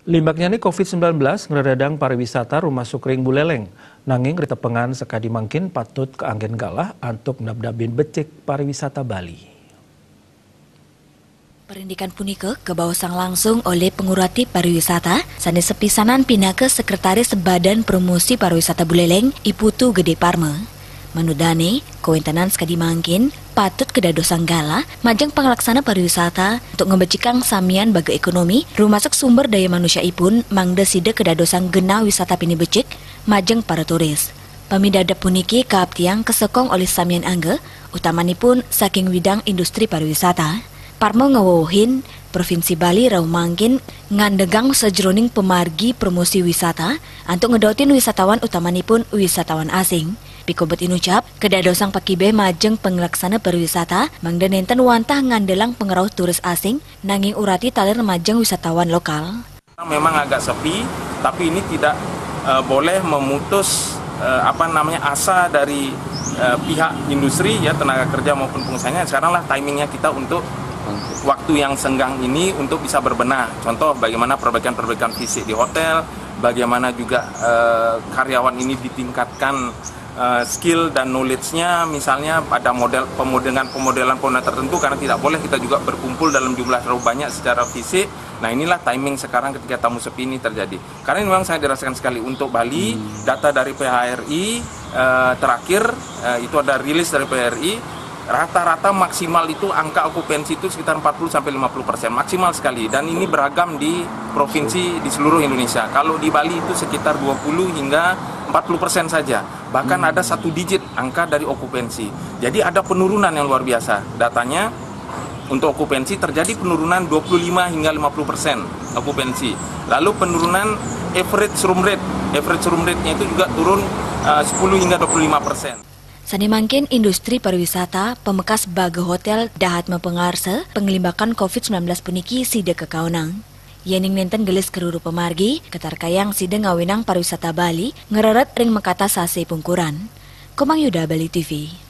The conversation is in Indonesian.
Limbaknya ini COVID-19 ngeredadang pariwisata Rumah Sukring Buleleng. Nanging ritepengan sekadi mangkin patut keanggen galah untuk nabdabin becek pariwisata Bali. Perindikan punika kebawasang langsung oleh pengurati pariwisata sanes sepisanan pinake Sekretaris Badan Promosi Pariwisata Buleleng Iputu Gede Parme. Menudane, kewentanan sekadi mangkin patut kedadosan gala majang pengelaksana pariwisata untuk ngebecikang samian baga ekonomi rumasuk sumber daya manusia ipun mangda sida kedadosan genah wisata pini becik majang para turis. Pamidada puniki kaaptiang kesekong oleh samian angge utamanipun saking widang industri pariwisata. Parmo ngewohin Provinsi Bali rau mangkin ngandegang sejroning pemargi promosi wisata untuk ngedotin wisatawan utamanipun wisatawan asing. Pikobet inucap, kedadosang pakibe majeng pengelaksana pariwisata mangda nenten wantah ngandelang pengerau turis asing nanging urati talir majeng wisatawan lokal. Memang agak sepi, tapi ini tidak boleh memutus asa dari pihak industri ya tenaga kerja maupun pengusahanya. Sekaranglah timingnya kita untuk waktu yang senggang ini untuk bisa berbenah. Contoh bagaimana perbaikan fisik di hotel, bagaimana juga karyawan ini ditingkatkan skill dan knowledge-nya, misalnya pada pemodelan tertentu, karena tidak boleh kita juga berkumpul dalam jumlah terlalu banyak secara fisik. Nah inilah timing sekarang ketika tamu sepi ini terjadi. Karena ini memang saya dirasakan sekali untuk Bali, data dari PHRI terakhir itu ada rilis dari PHRI. Rata-rata maksimal itu angka okupansi itu sekitar 40-50% maksimal sekali, dan ini beragam di provinsi di seluruh Indonesia. Kalau di Bali itu sekitar 20 hingga 40% saja, bahkan ada 1 digit angka dari okupansi. Jadi ada penurunan yang luar biasa. Datanya untuk okupansi terjadi penurunan 25 hingga 50% okupansi. Lalu penurunan average room rate-nya itu juga turun 10 hingga 25%. Sani mangkin industri pariwisata pemekas baga hotel dahat mempengarse pengelimbakan COVID-19 puniki sida kekaunang. Yening nenten gelis keruru pemargi, ketar kayang sida ngawinang pariwisata Bali ngereret ring mekata sase pungkuran. Komang Yuda Bali TV.